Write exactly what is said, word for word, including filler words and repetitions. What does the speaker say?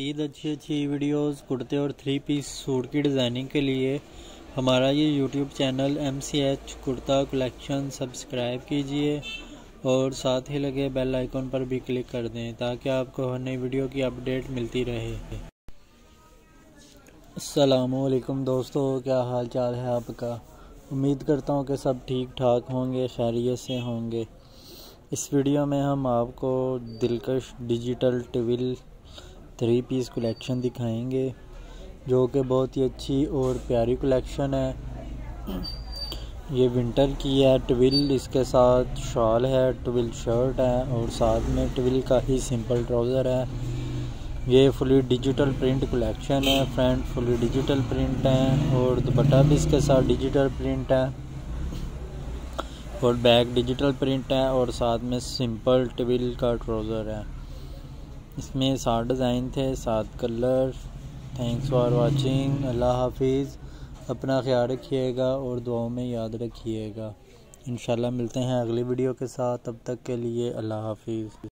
मज़ीद अच्छी अच्छी वीडियोस कुर्ते और थ्री पीस सूट की डिज़ाइनिंग के लिए हमारा ये YouTube channel M C H kurta collection subscribe कीजिए और साथ ही लगे बेल आइकन पर भी क्लिक कर दें ताकि आपको हर नई वीडियो की अपडेट मिलती रहे। अस्सलामुअलैकुम दोस्तों, क्या हाल चाल है आपका। उम्मीद करता हूँ कि सब ठीक ठाक होंगे, खैरियत से होंगे। इस वीडियो में हम आपको दिलकश digital twill three piece collection दिखाएंगे जो कि बहुत ही अच्छी और प्यारी कलेक्शन है। ये विंटर की है। ट्विल इसके साथ शॉल है, ट्विल शर्ट है और साथ में ट्विल का ही सिंपल ट्राउज़र है। ये फुली डिजिटल प्रिंट कलेक्शन है। फ्रंट फुली डिजिटल प्रिंट है और दुपट्टा भी इसके साथ डिजिटल प्रिंट है और बैक डिजिटल प्रिंट है और साथ में सिंपल ट्विल का ट्राउज़र है। इसमें सात डिज़ाइन थे, सात कलर। Thanks for watching. अल्लाह हाफिज़। अपना ख्याल रखिएगा और दुआओं में याद रखिएगा। इंशाल्लाह मिलते हैं अगली वीडियो के साथ। तब तक के लिए अल्लाह हाफिज़।